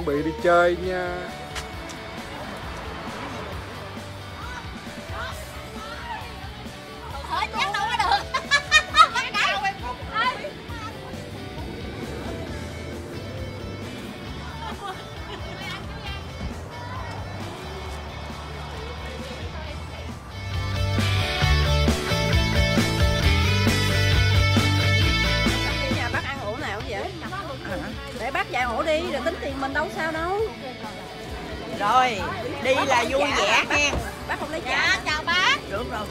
chuẩn bị đi chơi nha. Để bác dạy ổ đi rồi tính tiền mình đâu sao đâu. Rồi đi là vui vẻ nha. Bác không lấy trả. Dạ, chào bác. Được rồi.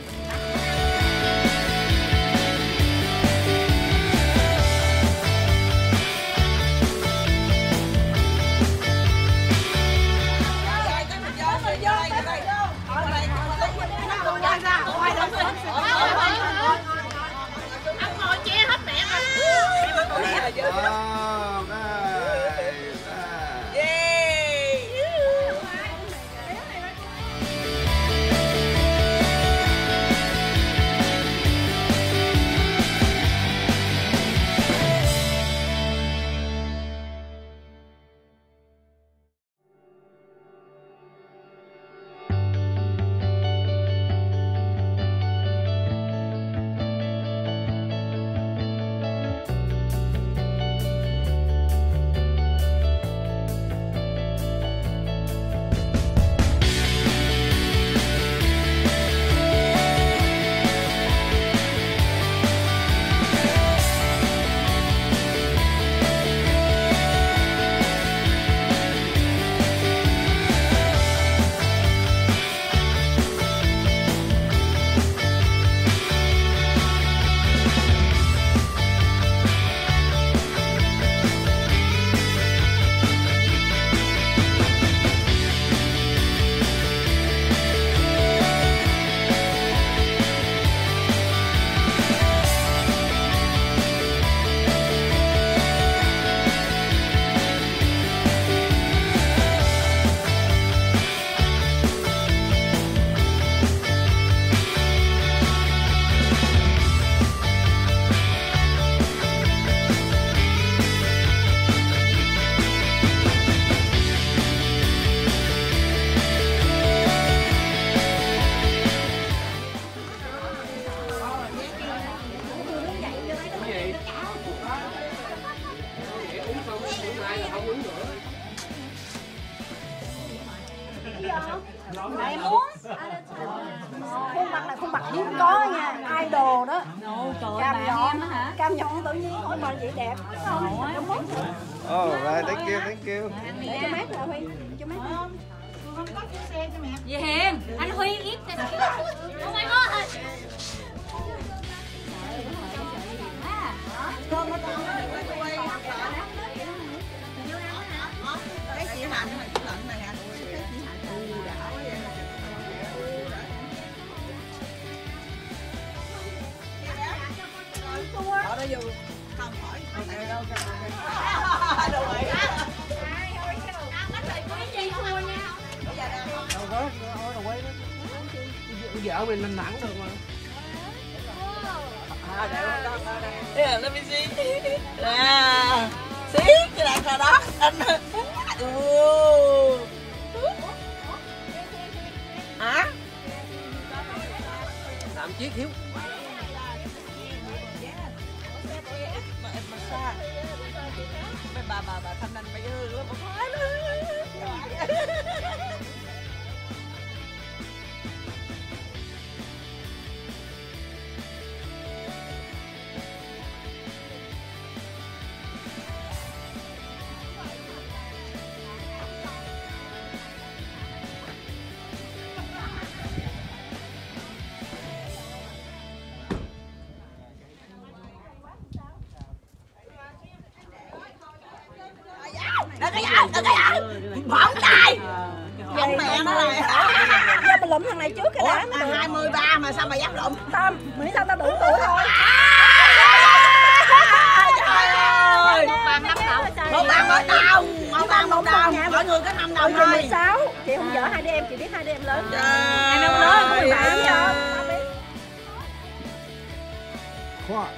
Anh ngồi che hết mẹ rồi. Mày muốn khuôn mặt này khuôn mặt hiếm có nha, idol đó. Cam nhọn hả? Cam nhọn tự nhiên hỏi mà vậy đẹp không? Đúng không? Right, thank you. Để cho mát là Huy, cho mát. Dì Hiền, anh Huy ít cho không ai có thôi. Cái chị Hạnh này, chị Hạnh này hả? Cái chị Hạnh đã. Ở đó vô. Không hỏi. Đâu vậy? Đâu có, đâu quay đó. Vợ mình làm nặng được mà. Yeah, let me see. Yeah. See, cái này là đó. Anh. Hả? Làm chiếc hiếu. Bà Thanh Anh mấy đứa nó khoái đó. Bỏng tay. Bỏng mẹ nó rồi. Giờ mình lụm thằng này trước cái đã. 23 mà sao mà dám lụm? Tâm, miễn sao tao đủ tuổi thôi. Trời ơi. Một bằng mỗi đồng. Một bằng một đồng. Mọi người có 5 đồng thôi. 16. Chị không vợ hai đứa em, chị biết hai đứa em lớn. Em đâu lớn có 18 chưa? Khoa.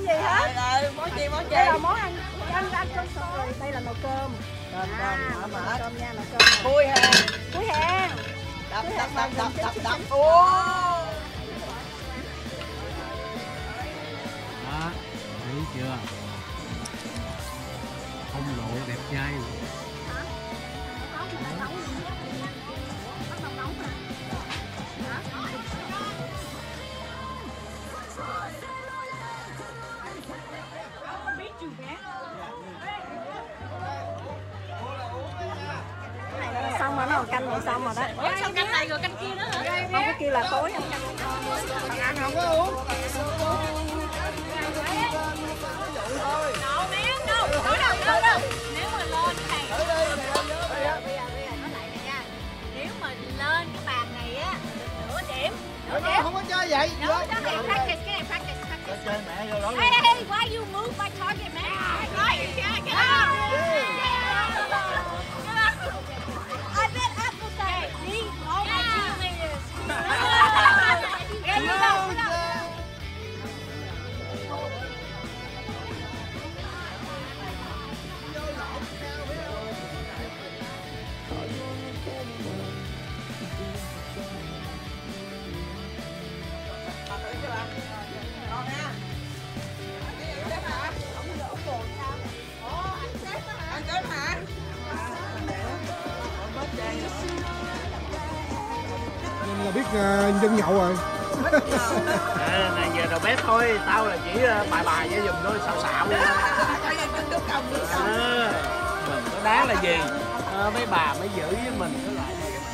gì hả? Món chi, món chi? Đây là món ăn cơm rồi. Đây là nồi cơm. Cơm nha, nồi cơm. Khui hàng. Khui hàng. Đập. Ô. Đó, thấy chưa? Không lộ đẹp trai. Xong rồi, nó còn canh này xong rồi đó. Sao canh này rồi canh kia nữa hả? Không, cái kia là tối. Ăn không có uống. Đâu. Nếu mà lên cái này nếu mà lên cái bàn này á nửa điểm. Không có chơi vậy. Practice. Chơi mẹ vô đó. Hey, why you move my target, man? Get out! I bet Apple say, see, all my cheerleaders. There you go. Ăn cơm hả? Nên là biết dân nhậu rồi. Này giờ đầu bếp thôi, tao là chỉ bài cho giùm thôi, xạo đi. Mình có đáng là gì? Mấy bà mới giữ với mình cái lại.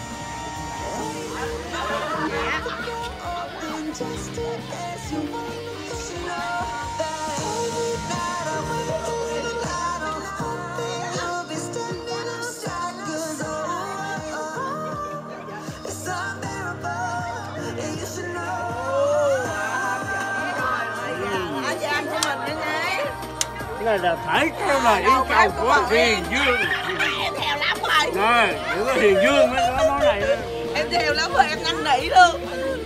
Cái này là thể theo lời yêu cầu của Hiền Dương. Em theo lắm rồi. Rồi, chỉ có Hiền Dương mới có món này đó. Em theo lắm rồi, em năn nỉ luôn.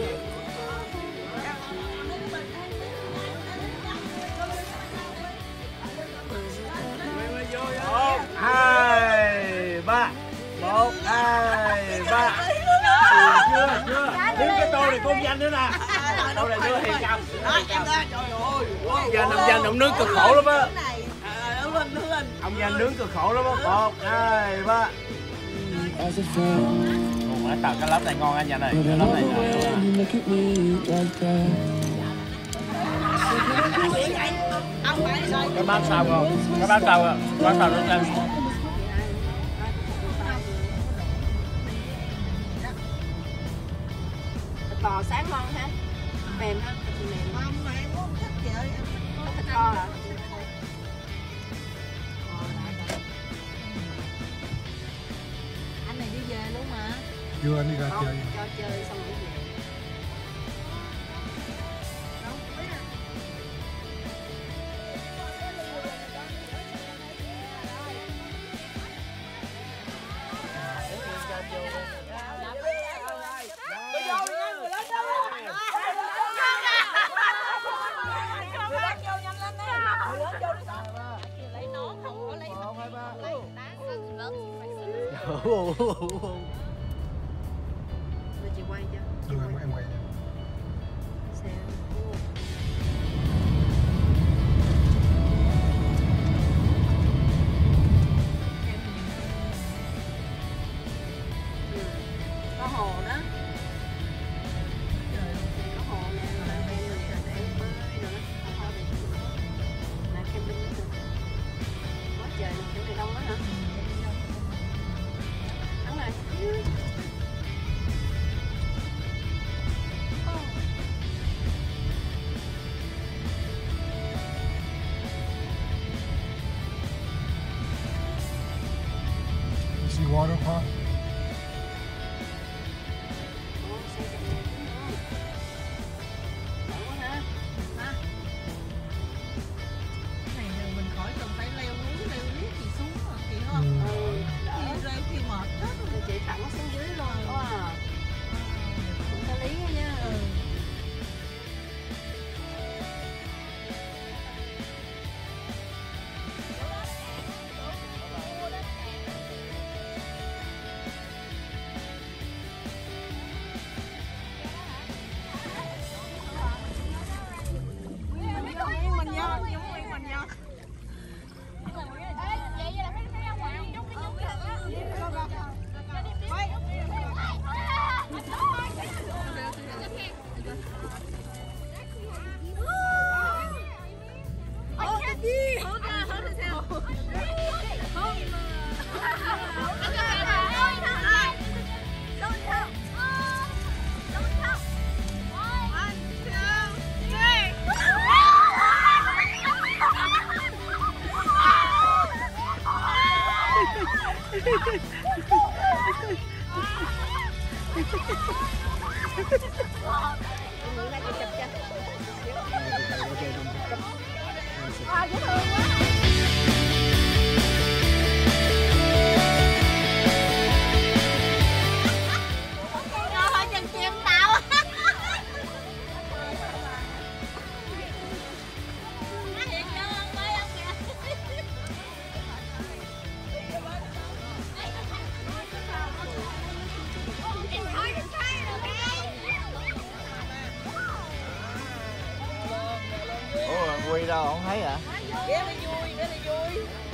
Một, hai, ba. Một, hai, ba. Chưa. Đến cái tô này con danh nữa nè. Tô này đưa Hiền cầm. Đó, em ra, trời ơi. Danh ông Danh ông nướng cực khổ lắm á. Nướng lên. Ông Danh nướng cực khổ lắm á. Một, hai, ba. Ủa, tao cái lớp này ngon anh Danh ơi. Cái lớp này cái bát sao không? Cái bát sao à? Bát sao nó ăn. Bò sáng ngon ha. Mềm ha. Không mà em không thích chị ơi. Có thịt kho hả? Anh này đi về luôn mà. Chưa, anh đi ra chơi. Cho chơi xong rồi về. Để chị quay cho. Đưa em quay nha. Xe. Có hồ đó. Có hồ nè, là em này là em bơi rồi đó. Thôi thì là camping đó. Quá trời này, chỗ này đông quá hả? Đúng rồi. You see waterfall? Ủa, xe chạy nhanh đúng không? Đỡ quá ha. Ha. Này mình khỏi cần phải leo núi gì xuống rồi chị không? Đỡ. Khi rơi khi mệt hết rồi. Rồi chị thẳng xuống dưới luôn. Wow. Cũng có lý đó nha. Nghĩ ra chụp cho. Rồi, Dễ thương quá. Rồi chừng chim tao. Thiệt cho ông ơi ông kìa. Ủa, Quy đâu không thấy hả? Bé nó vui, bé nó vui.